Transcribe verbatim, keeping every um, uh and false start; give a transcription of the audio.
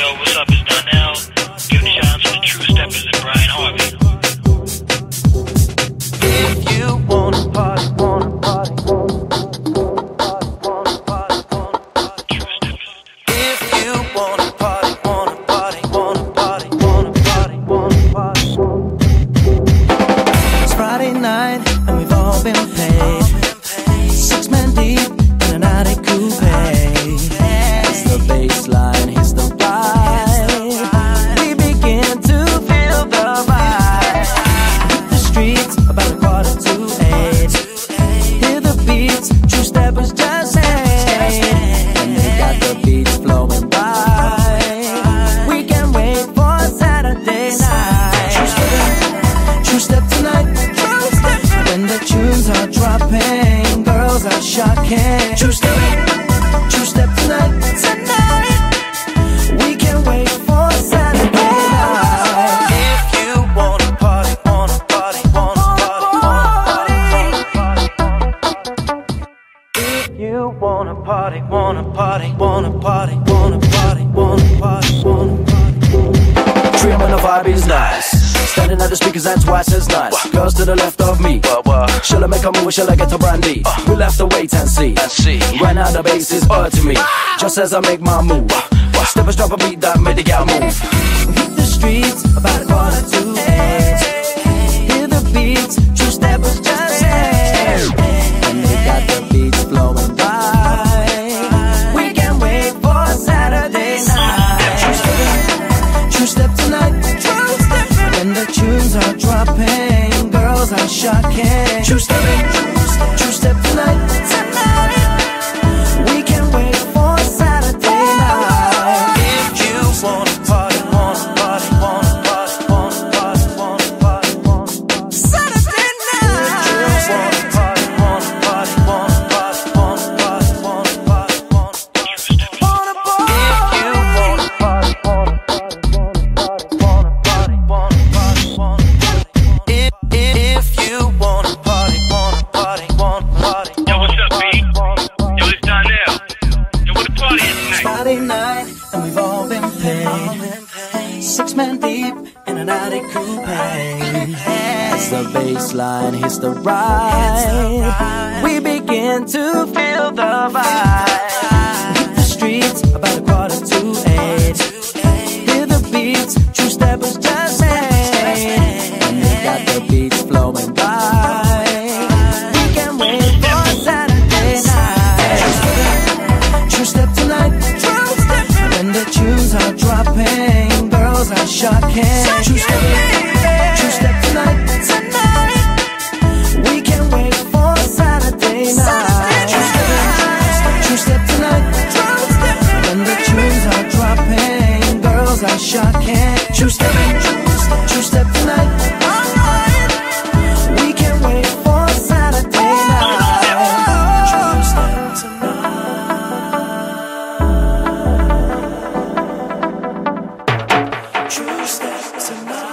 what's up? It's Donnell. Giving a shout out to the True Steppers and Brian Harvey. If you wanna party, wanna party, if you wanna party, wanna party, wanna party, wanna party, wanna party. It's Friday night and we've all been paid. Six men deep in an Audi coupe. It's the baseline, it's the ride. We begin to feel the vibe. Hit the streets about a quarter to eight. Hear the beats, True Steppers just say. And they got the beats flowing by. We can't wait for Saturday night. True step, true step tonight. True step. When the tunes are dropping, girls are shocking. True step, true step tonight. Tonight. We can't wait for Saturday night. If you wanna party, wanna party, wanna party, wanna party, wanna party. If you wanna party, wanna party, wanna party, wanna party, wanna party, wanna party. Dream when the vibe is nice. Standing at the speakers, that's why it says nice. Girls to the left of me. Shall I make a move or shall I get a brandy? We'll have to wait and see. Right now the bass is earth to me. Just as I make my move. Steppers drop a beat that made the gal move. Hit the streets about a quarter to eight. Hear the beats, True Steppers just say. And they got the beats flowing by. We can't wait for Saturday night. True step, true step tonight. True step. When the tunes are dropping, girls are shocking. True step, true step tonight. Tonight. We can't wait for Saturday night. If you wanna party, wanna party, wanna party, wanna party, wanna party, wanna party. Saturday night. If you wanna party, wanna party, wanna party, wanna party, wanna party, wanna party. If you wanna party, wanna party, wanna party, wanna party, wanna party, wanna party. If if you wanna party, wanna party, wanna party. Yo, what's up, B? Yo, it's Donnell. Yo, what the party is tonight? Friday night and we've all been paid. Six men deep in an Audi coupe. As the baseline hits the ride, We begin to feel the vibe. Hit the streets about a quarter to eight. Hear the beats, True Steppers just say. and they got the beats flowing by. We can't wait for Saturday night. True step tonight. True step. When the tunes are dropping, girls are shocking. True step. True step tonight. Tonight. We can't wait for Saturday night. True step. True step tonight. True step. When the tunes are dropping, girls are shocking. True step. True step tonight. We can't wait for Saturday night. True step tonight. True step tonight.